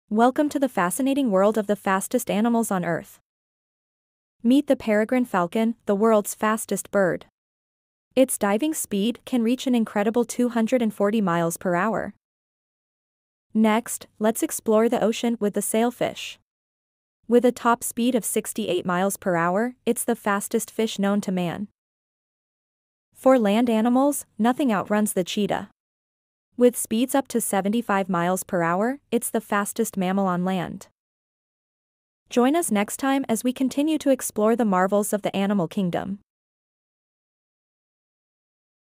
Welcome to the fascinating world of the fastest animals on Earth. Meet the peregrine falcon, the world's fastest bird. Its diving speed can reach an incredible 240 miles per hour. Next, let's explore the ocean with the sailfish. With a top speed of 68 miles per hour, it's the fastest fish known to man. For land animals, nothing outruns the cheetah. With speeds up to 75 miles per hour, it's the fastest mammal on land. Join us next time as we continue to explore the marvels of the animal kingdom.